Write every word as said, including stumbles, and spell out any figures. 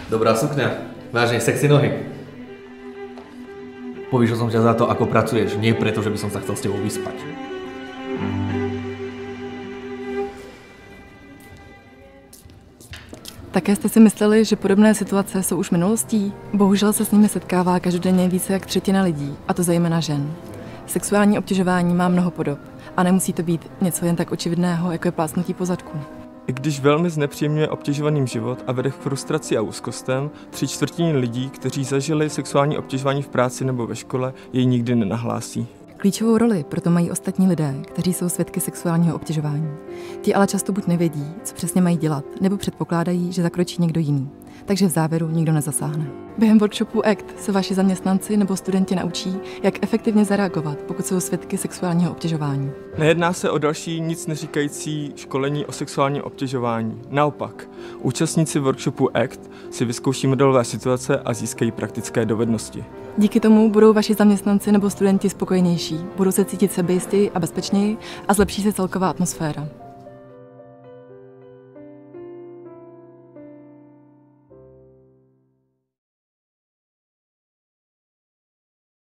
Dobrá sukňa, vážne, sexy nohy. Povyšil som ťa za to, ako pracuješ, nie preto, že by som sa chcel s tebou vyspať. Také jste si mysleli, že podobné situace jsou už minulostí? Bohužel se s nimi setkává každodenně více jak třetina lidí, a to zejména žen. Sexuální obtěžování má mnoho podob a nemusí to být něco jen tak očividného, jako je plácnutí po zadku. I když velmi znepříjemňuje obtěžovaným život a vede k frustraci a úzkostem, tři čtvrtiny lidí, kteří zažili sexuální obtěžování v práci nebo ve škole, jej nikdy nenahlásí. Klíčovou roli proto mají ostatní lidé, kteří jsou svědky sexuálního obtěžování. Ti ale často buď nevědí, co přesně mají dělat, nebo předpokládají, že zakročí někdo jiný. Takže v závěru nikdo nezasáhne. Během workshopu A C T se vaši zaměstnanci nebo studenti naučí, jak efektivně zareagovat, pokud jsou svědky sexuálního obtěžování. Nejedná se o další nic neříkající školení o sexuálním obtěžování. Naopak, účastníci workshopu A C T si vyzkouší modelové situace a získají praktické dovednosti. Díky tomu budou vaši zaměstnanci nebo studenti spokojenější, budou se cítit sebejistěji a bezpečněji a zlepší se celková atmosféra.